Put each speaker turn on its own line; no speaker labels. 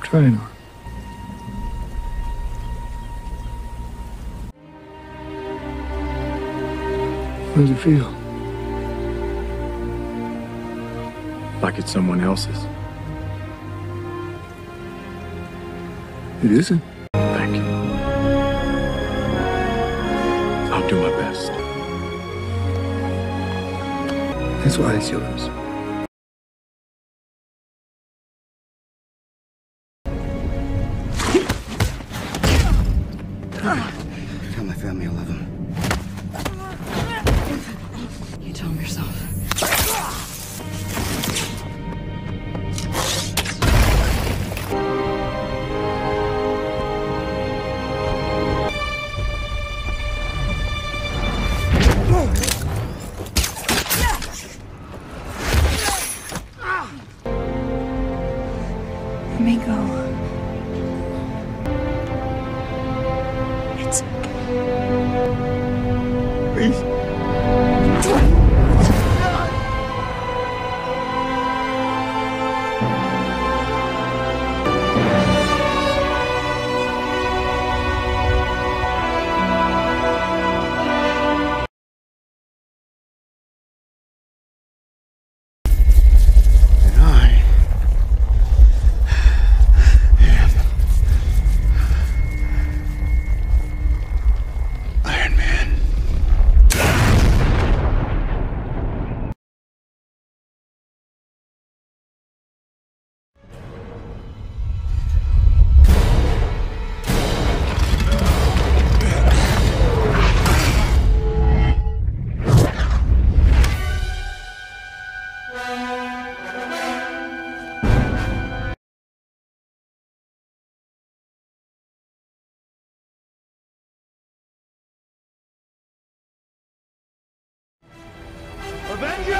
trying on. How does it feel?
Like it's someone else's.
It isn't.
Thank you. I'll do my best.
That's why it's yours.
Tell my family I love them.
You tell him yourself. Let me go. It's okay.
Please.
Iron Man.
Avengers!